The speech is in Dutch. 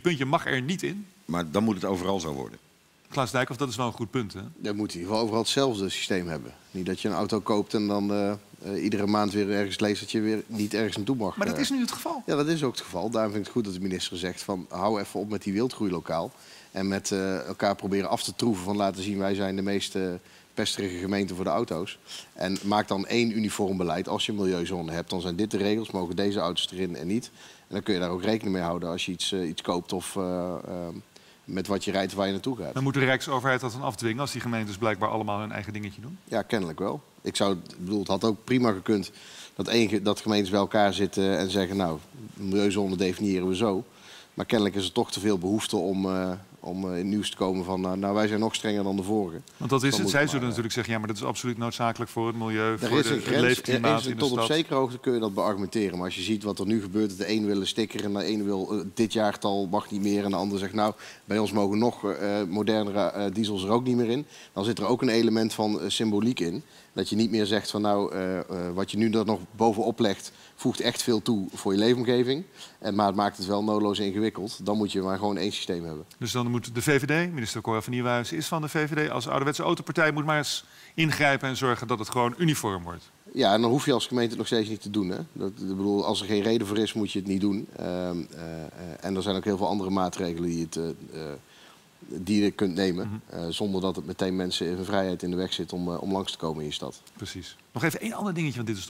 puntje mag er niet in. Maar dan moet het overal zo worden. Klaas Dijkhoff, dat is wel een goed punt, hè? Dan moet in ieder geval overal hetzelfde systeem hebben. Niet dat je een auto koopt en dan iedere maand weer ergens leest dat je weer niet ergens naartoe mag. Maar dat is nu het geval. Ja, dat is ook het geval. Daarom vind ik het goed dat de minister zegt van hou even op met die wildgroei lokaal. En met elkaar proberen af te troeven van laten zien wij zijn de meest pesterige gemeente voor de auto's. En maak dan één uniform beleid. Als je een milieuzone hebt, dan zijn dit de regels. Mogen deze auto's erin en niet. En dan kun je daar ook rekening mee houden als je iets koopt of met wat je rijdt waar je naartoe gaat. Dan moet de Rijksoverheid dat dan afdwingen als die gemeentes blijkbaar allemaal hun eigen dingetje doen? Ja, kennelijk wel. Ik bedoel, het had ook prima gekund dat gemeentes bij elkaar zitten en zeggen nou, een milieuzone definiëren we zo. Maar kennelijk is er toch te veel behoefte om in het nieuws te komen van nou wij zijn nog strenger dan de vorige. Want dat is het. Zij zullen natuurlijk zeggen ja, maar dat is absoluut noodzakelijk voor het milieu, voor het leefklimaat in de tot op stad. zekere hoogte kun je dat beargumenteren. Maar als je ziet wat er nu gebeurt, de een wil een sticker en de een wil dit jaartal mag niet meer en de ander zegt nou bij ons mogen nog modernere diesels er ook niet meer in. Dan zit er ook een element van symboliek in. Dat je niet meer zegt van nou wat je nu er nog bovenop legt voegt echt veel toe voor je leefomgeving. Maar het maakt het wel nodeloos ingewikkeld. Dan moet je maar gewoon één systeem hebben. Dus dan moet de VVD, minister Cora van Nieuwenhuizen is van de VVD... als ouderwetse autopartij moet maar eens ingrijpen en zorgen dat het gewoon uniform wordt. Ja, en dan hoef je als gemeente het nog steeds niet te doen. Hè? Ik bedoel, als er geen reden voor is, moet je het niet doen. En er zijn ook heel veel andere maatregelen die je kunt nemen. Zonder dat het meteen mensen in hun vrijheid in de weg zit om langs te komen in je stad. Precies. Nog even één ander dingetje, want dit is